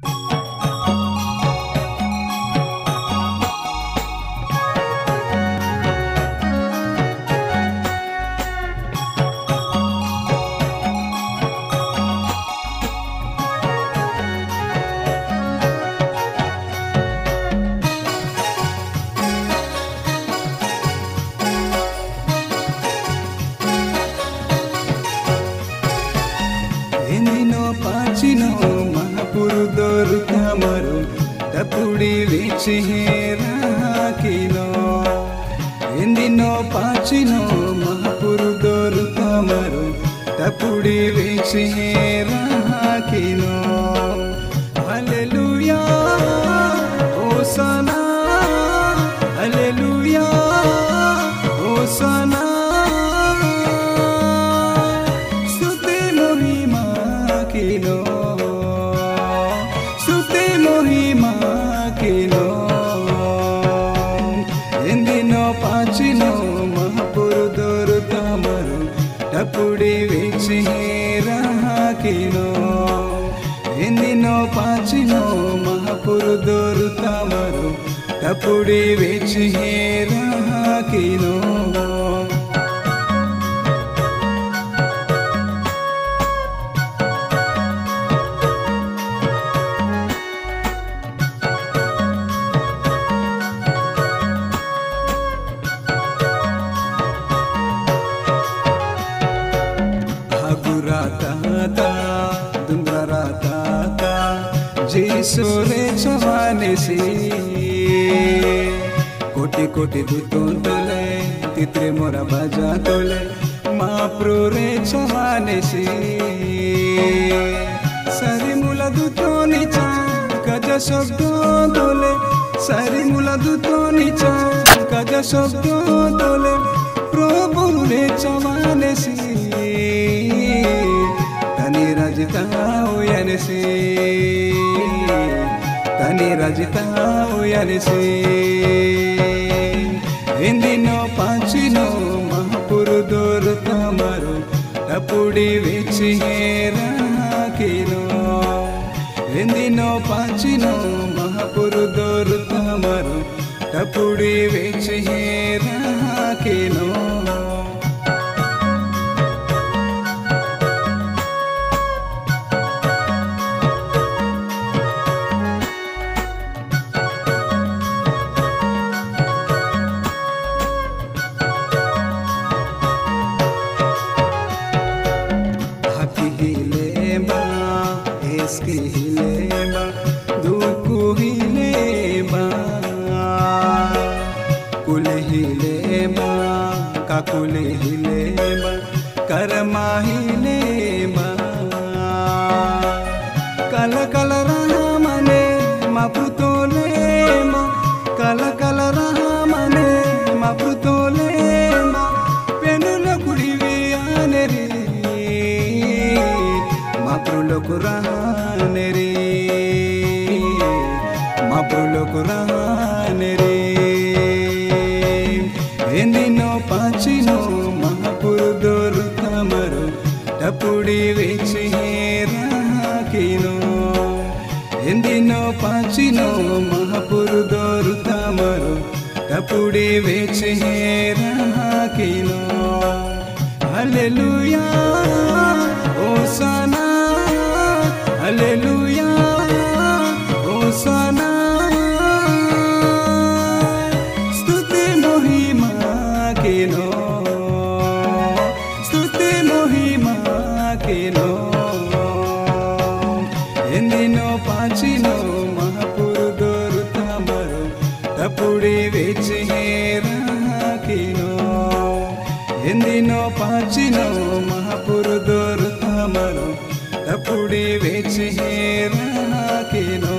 पाचिनो महापुरुदोर तमरो टपुड़ी वेची राकिनो इंदिनो पाचिनो महापुरुदोर तमरो टपुड़ी वेची राकिनो hallelujah होसाना hallelujah होसाना पाचिनो महापुरुदोर तमरो टपुड़ी वेची राकिनो इंदिनो पाचिनो महापुरुदोर तमरो टपुड़ी वेची राकिनो जीसुरे चवाने से कोटि कोटि दूतों तोले तित्रे मोरा बाजा तोले महाप्रभु रे चवाने से सारी मुला दूतों नीचा कजा शब्दों तोले सारी मुला दूतों नीचा कजा शब्दों तोले प्रभु रे चवाने से तनी राजता होयाने से तनी राजता होयाने से इंदिनो पाचिनो महापुरुदोर तमरो टपुड़ी वेची राकिनो इंदिनो पाचिनो महापुरुदोर तमरो टपुड़ी वेची राकिनो इसकी हिलेबा दुकु हिलेबा कुले हिलेबा काकुले हिलेबा कर्मा हिलेबा कल कल रामने मापुतोलेमा कल कल रामने मापुतोलेमा पेनुल कुड़ीवी आने रे मापुलो कुराने रे मापुलो कुराने रे इंदिनो पाचिनो महापुरुदोर तमरो टपुड़ी वेची राकिनो इंदिनो पाचिनो महापुरुदोर तमरो टपुड़ी वेची राकिनो हालेलुया होसाना हालेलुया होसाना स्तुति महिमा केनो स्तुति महिमा केनो इंदिनो पाचिनो महापुरुदोर तमरो टपुड़ी वेची राकिनो इंदिनो पाचिनो महापुरुदोर तमरो टपुड़ी वेची राकिनो